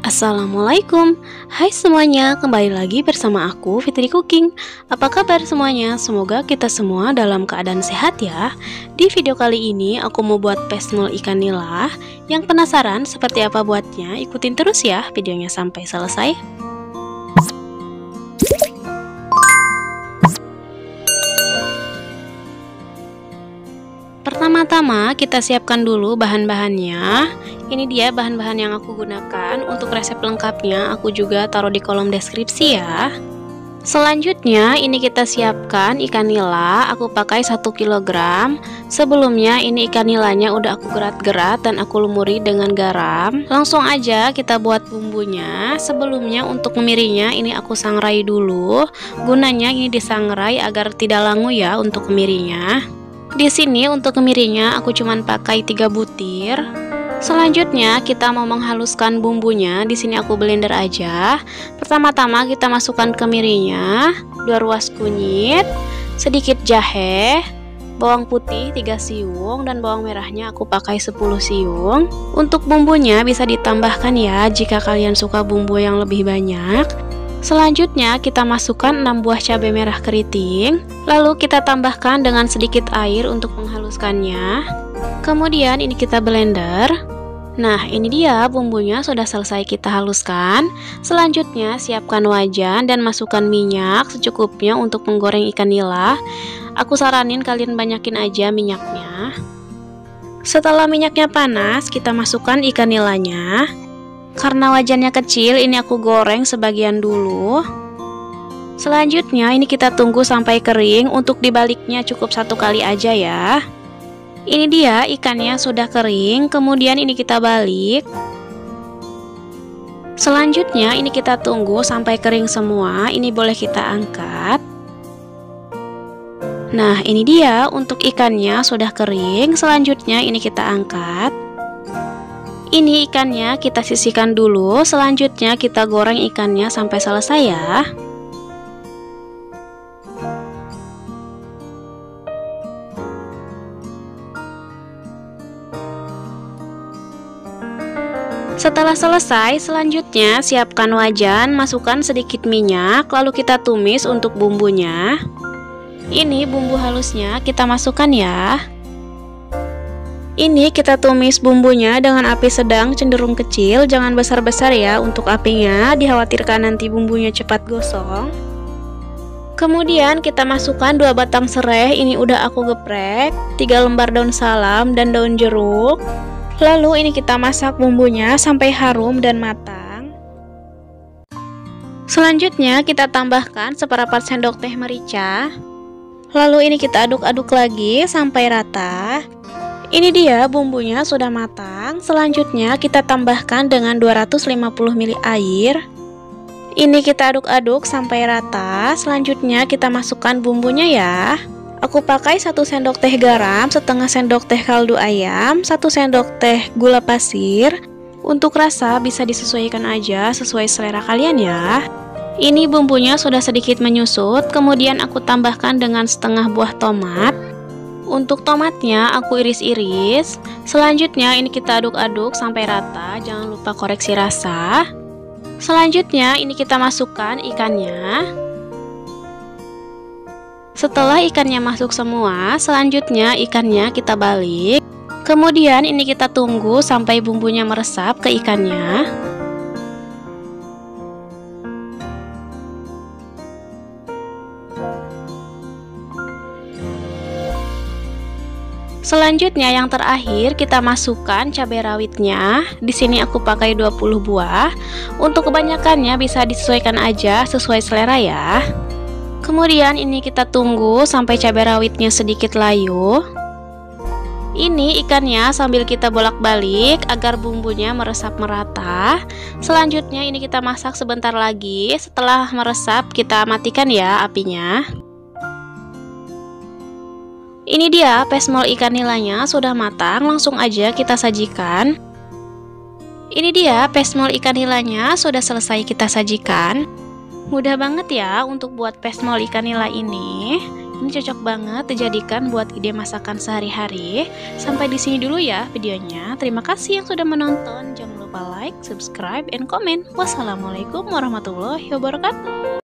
Assalamualaikum. Hai semuanya, kembali lagi bersama aku Fitri Cooking. Apa kabar semuanya? Semoga kita semua dalam keadaan sehat ya. Di video kali ini aku mau buat pesmol ikan nila. Yang penasaran seperti apa buatnya? Ikutin terus ya videonya sampai selesai. Pertama-tama kita siapkan dulu bahan-bahannya. Ini dia bahan-bahan yang aku gunakan. Untuk resep lengkapnya aku juga taruh di kolom deskripsi ya. Selanjutnya ini kita siapkan ikan nila. Aku pakai 1 kg. Sebelumnya ini ikan nilanya udah aku gerat-gerat dan aku lumuri dengan garam. Langsung aja kita buat bumbunya. Sebelumnya untuk kemirinya ini aku sangrai dulu. Gunanya ini disangrai agar tidak langu ya untuk kemirinya. Di sini untuk kemirinya aku cuman pakai 3 butir. Selanjutnya kita mau menghaluskan bumbunya. Di sini aku blender aja. Pertama-tama kita masukkan kemirinya, 2 ruas kunyit, sedikit jahe, bawang putih 3 siung, dan bawang merahnya aku pakai 10 siung. Untuk bumbunya bisa ditambahkan ya jika kalian suka bumbu yang lebih banyak. Selanjutnya kita masukkan 6 buah cabai merah keriting. Lalu kita tambahkan dengan sedikit air untuk menghaluskannya. Kemudian ini kita blender. Nah ini dia bumbunya sudah selesai kita haluskan. Selanjutnya siapkan wajan dan masukkan minyak secukupnya untuk menggoreng ikan nila. Aku saranin kalian banyakin aja minyaknya. Setelah minyaknya panas kita masukkan ikan nilanya. Karena wajannya kecil, ini aku goreng sebagian dulu. Selanjutnya ini kita tunggu sampai kering. Untuk dibaliknya cukup 1 kali aja ya. Ini dia ikannya sudah kering. Kemudian ini kita balik. Selanjutnya ini kita tunggu sampai kering semua. Ini boleh kita angkat. Nah ini dia untuk ikannya sudah kering. Selanjutnya ini kita angkat. Ini ikannya kita sisihkan dulu. Selanjutnya kita goreng ikannya sampai selesai ya. Setelah selesai, selanjutnya siapkan wajan, masukkan sedikit minyak, lalu kita tumis untuk bumbunya. Ini bumbu halusnya kita masukkan ya. Ini kita tumis bumbunya dengan api sedang cenderung kecil, jangan besar-besar ya untuk apinya, dikhawatirkan nanti bumbunya cepat gosong. Kemudian kita masukkan 2 batang serai, ini udah aku geprek, 3 lembar daun salam dan daun jeruk. Lalu ini kita masak bumbunya sampai harum dan matang. Selanjutnya kita tambahkan seperempat sendok teh merica. Lalu ini kita aduk-aduk lagi sampai rata. Ini dia bumbunya sudah matang. Selanjutnya kita tambahkan dengan 250 ml air. Ini kita aduk-aduk sampai rata. Selanjutnya kita masukkan bumbunya ya. Aku pakai 1 sendok teh garam, setengah sendok teh kaldu ayam, 1 sendok teh gula pasir. Untuk rasa bisa disesuaikan aja sesuai selera kalian ya. Ini bumbunya sudah sedikit menyusut. Kemudian aku tambahkan dengan setengah buah tomat. Untuk tomatnya aku iris-iris. Selanjutnya ini kita aduk-aduk sampai rata. Jangan lupa koreksi rasa. Selanjutnya ini kita masukkan ikannya. Setelah ikannya masuk semua, selanjutnya ikannya kita balik. Kemudian ini kita tunggu sampai bumbunya meresap ke ikannya. Selanjutnya yang terakhir kita masukkan cabai rawitnya. Di sini aku pakai 20 buah. Untuk kebanyakannya bisa disesuaikan aja sesuai selera ya. Kemudian ini kita tunggu sampai cabai rawitnya sedikit layu. Ini ikannya sambil kita bolak-balik agar bumbunya meresap merata. Selanjutnya ini kita masak sebentar lagi. Setelah meresap kita matikan ya apinya. Ini dia pesmol ikan nilanya sudah matang, langsung aja kita sajikan. Ini dia pesmol ikan nilanya sudah selesai kita sajikan. Mudah banget ya untuk buat pesmol ikan nila ini. Ini cocok banget dijadikan buat ide masakan sehari-hari. Sampai di sini dulu ya videonya. Terima kasih yang sudah menonton. Jangan lupa lupa like, subscribe, and comment. Wassalamualaikum warahmatullahi wabarakatuh.